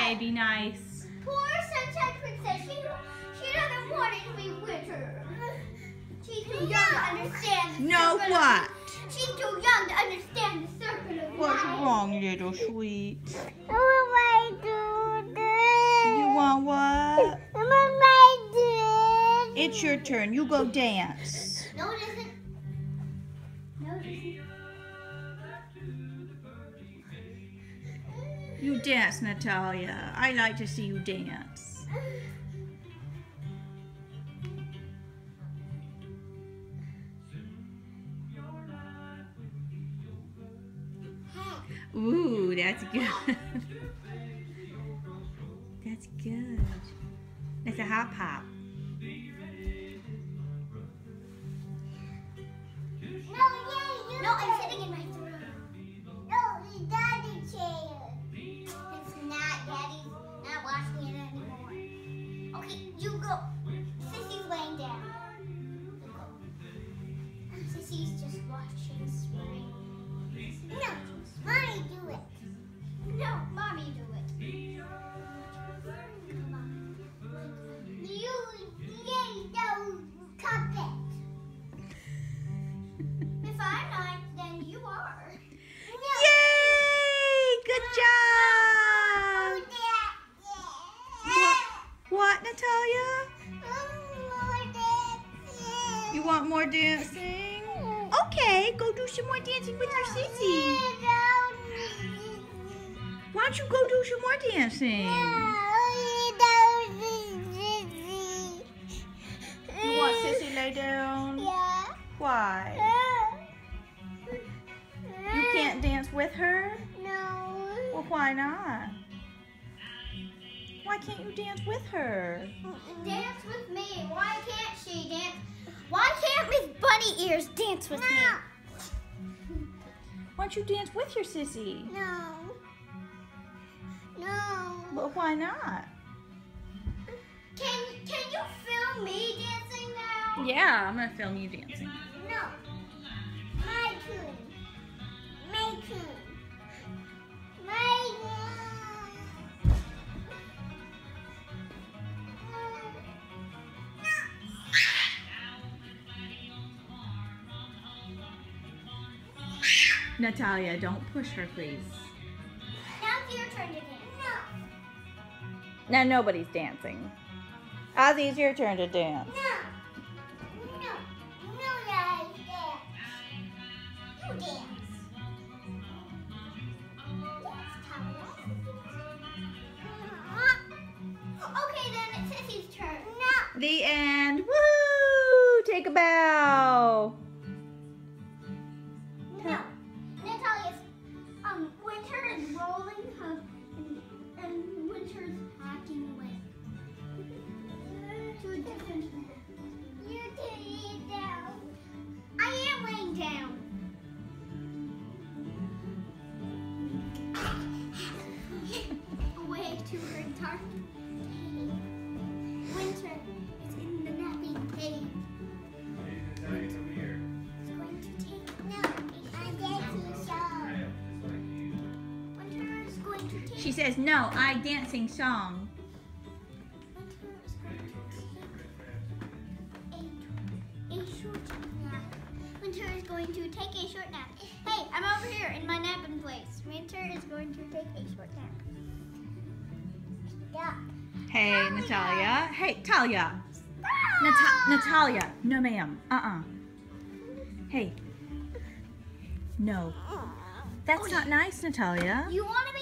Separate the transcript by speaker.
Speaker 1: Okay, be nice.
Speaker 2: Poor Sunshine Princess. She doesn't want it to be winter. She's too young to understand.
Speaker 1: No, what?
Speaker 2: She's too young to understand the circle of
Speaker 1: What's
Speaker 2: life.
Speaker 1: wrong, little sweet?
Speaker 2: I do this.
Speaker 1: You want what?
Speaker 2: I do this.
Speaker 1: It's your turn. You go dance.
Speaker 2: No, it isn't. No, it isn't.
Speaker 1: You dance, Natalia. I like to see you dance. Ooh, that's good. That's good. That's a hop hop.
Speaker 2: No, I'm sitting in my throne. No, it's Daddy's chair. It's not. Daddy's not washing it anymore. Okay, you go. Sissy's laying down. You go. Sissy's just watching spring. No, Mommy do it. No, Mommy do it. Come on. You don't cup it. If I'm not, then you are.
Speaker 1: Yay! Good job! What, Natalia? You want more dancing? Okay, go do some more dancing with your sissy. Why don't you go do some more dancing? You want Sissy lay down?
Speaker 2: Yeah.
Speaker 1: Why? You can't dance with her?
Speaker 2: No.
Speaker 1: Well, why not? Why can't you dance with her?
Speaker 2: Dance with me. Why can't she dance? Why can't Miss Bunny Ears dance with me?
Speaker 1: Why don't you dance with your sissy?
Speaker 2: No. No.
Speaker 1: But why not?
Speaker 2: Can you film me dancing now?
Speaker 1: Yeah, I'm gonna film you dancing.
Speaker 2: No. My turn. My turn. My turn.
Speaker 1: Natalia, don't push her, please.
Speaker 2: Now it's your turn to dance.
Speaker 1: Now nobody's dancing. Ozzy, it's your turn to dance.
Speaker 2: No. No. No, guys, dance. You dance. Okay, then it's Sissy's turn. No.
Speaker 1: The end. Woo! Take a bow.
Speaker 2: No. Natalia's Winter is rolling her and Winter's hacking away. To a different You're laying down. I am laying down. Away to her dark cave. Winter is in the napping cave. It's going to take Winter is going to take
Speaker 1: She says, no, I dancing song.
Speaker 2: a short nap. Winter is going to take a short nap. Hey, I'm over here in my napping place. Winter is going to take a short nap. Stop.
Speaker 1: Hey,
Speaker 2: Talia.
Speaker 1: Natalia. Hey, Talia.
Speaker 2: Stop.
Speaker 1: Natalia. No, ma'am. Hey. No. That's not nice, Natalia.
Speaker 2: You want to